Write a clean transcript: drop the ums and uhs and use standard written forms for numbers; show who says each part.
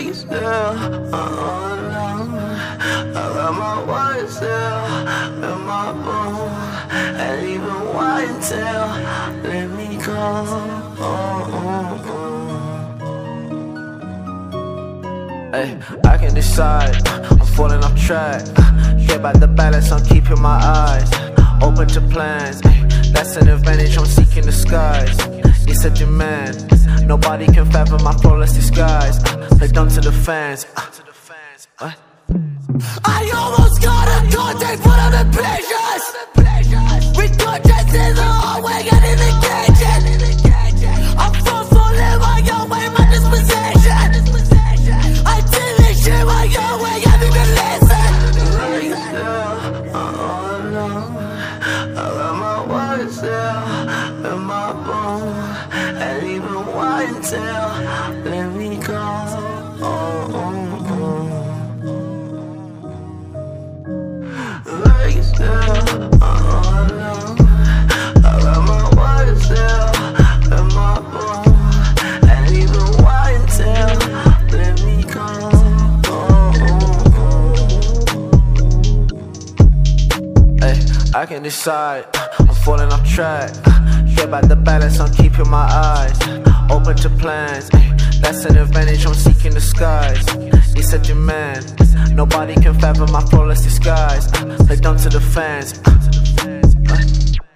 Speaker 1: you still. I got my words still in my bones, and even white until let me go. Hey, I can decide, I'm falling off track. Get back the balance, I'm keeping my eyes open to plans. That's an advantage, I'm seeking the skies. It's a demand, nobody can fathom my flawless disguise. Play dumb to the fans. What?
Speaker 2: I almost got a contact, but I'm impatient. Reconscious in the hallway and in the kitchen. I'm forceful in my own way, my disposition. I did this shit my own way, I need to listen.
Speaker 1: I got my words still in my bones, and even white until let me go. Like still, I got my words still in my bones, and even white until let me go. Hey, I can decide, I'm falling off track. Get back the balance, I'm keeping my eyes open to plans. That's an advantage, I'm seeking the skies. It's a demand, nobody can fathom my flawless disguise. Play dumb to the fans.